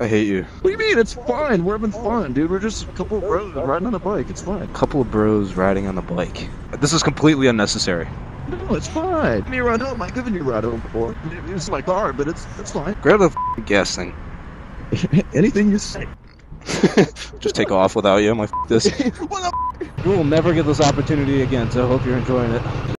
I hate you. What do you mean? It's fine. We're having fun, dude. We're just a couple of bros riding on a bike. It's fine. Couple of bros riding on the bike. This is completely unnecessary. No, it's fine. Give me a ride home. I've given you a ride home before. It's my car, but it's fine. Grab the gas thing. Anything you say. Just take off without you. I'm like, this. What the You will never get this opportunity again, so I hope you're enjoying it.